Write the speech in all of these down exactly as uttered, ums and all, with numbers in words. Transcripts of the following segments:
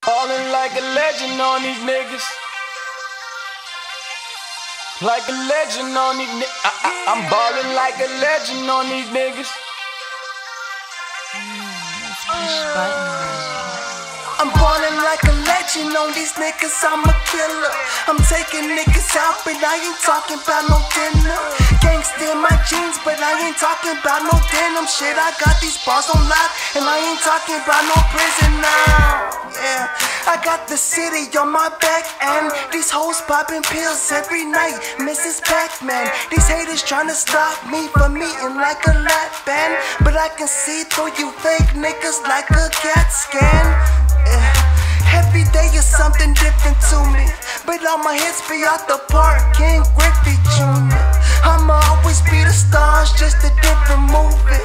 Ballin' like a legend on these niggas. Like a legend on these niggas. I, I, I'm ballin' like a legend on these niggas. I'm ballin' like a legend on these niggas, I'm a killer. I'm taking niggas out, but I ain't talking about no dinner. Gangsta in my jeans, but I ain't talking about no denim. Shit, I got these bars on lock, and I ain't talking about no prison now. Yeah, I got the city on my back, and these hoes popping pills every night. Missus Pac-Man, these haters tryna stop me from eating like a lap band, but I can see through you fake niggas like a CAT scan. Yeah. Every day is something different to me, but all my hits be out the park, King Griffey Junior I'ma always be the stars, just a different movie.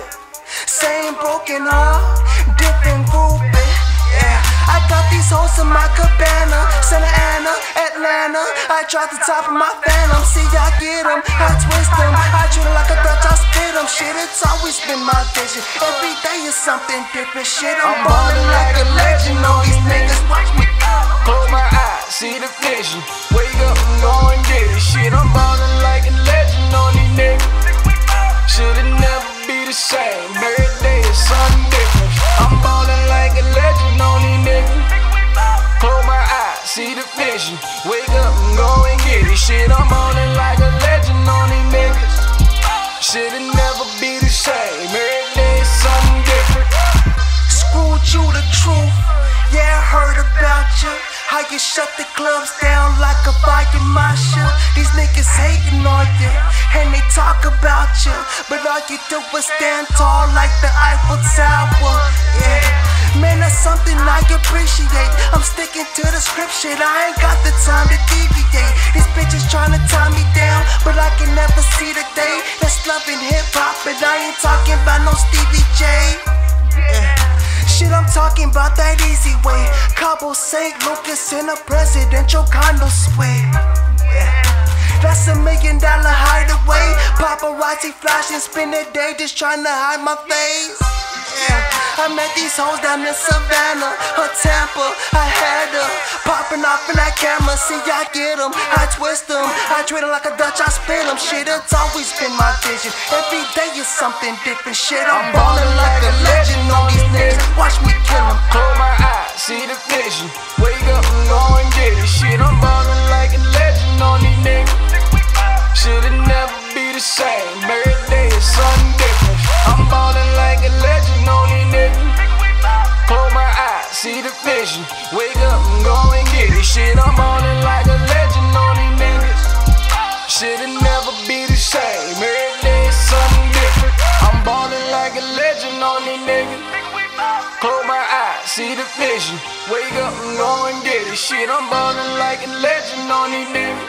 Same broken heart, different groupie. Yeah, I got these hoes in my cabana, Santa Ana, Atlanta. I drop the top of my phantom, see I get them, I twist them, I treat it like a Dutch, I spit them. Shit, it's always been my vision. Every day is something different. Shit, I'm, I'm ballin' like a legend on these niggas. Watch me close my eyes, see the vision. Wake up and go and get it. Shit, I'm ballin' like a legend on these niggas. Shit'll never be the same. Every day is something different. I'm ballin' like a legend on these niggas. Close my eyes, see the vision. Wake up and go and get it. Shit, I'm ballin' like a legend on these niggas. Shit'll never be the same. Every day is something different. Screwed you the truth. Yeah, I heard about you. How you shut the clubs down like a fire marshal. These niggas hating on you, and they talk about you, but all you do is stand tall like the Eiffel Tower. Yeah, man, that's something I appreciate. I'm sticking to the script, shit, I ain't got the time to deviate. These bitches tryna tie me down, but I can never see the day that's loving hip-hop, but I ain't talking about no Stevie J. Yeah. Shit, I'm talking about that easy way. Cabo Saint Lucas in a presidential condo suite. Yeah. That's a million dollar hideaway. Paparazzi flashing, spend the day just trying to hide my face. Yeah. I met these hoes down in Savannah or Tampa. I had her popping off in that camera. See, I get them, I twist them, I treat them like a Dutch, I spin them. Shit, it's always been my vision. Every day is something different. Shit, I'm ballin' like a legend on these niggas. Watch me kill them. Close my eyes, see the vision. Wake up and go and get it. Shit, I'm ballin' like a legend on these niggas. Shit'll never be the same. Every day is something different. I'm ballin' like a legend on these niggas. Close my eyes, see the vision. Wake up and go and get it. Shit, I'm ballin' like a legend on these niggas. Shit'll never be the same. Every day is something different. I'm ballin' like a legend on these niggas. Close my eyes, see the vision. Wake up and go and get it. Shit, I'm ballin' like a legend on these niggas.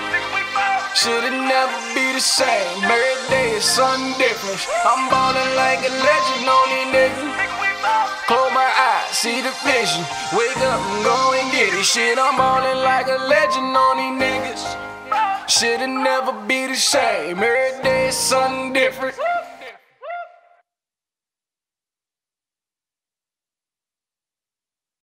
Shit'll never be the same. Every day is something different. I'm ballin' like a legend on these niggas. Close my eyes, see the vision. Wake up and go and get it. Shit, I'm ballin' like a legend on these niggas. Shit'll never be the same. Every day is something different.